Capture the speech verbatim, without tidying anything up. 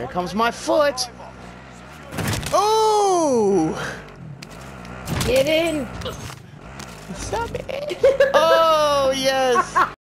Here comes my foot. Oh! Get in. Stop it. Oh, yes.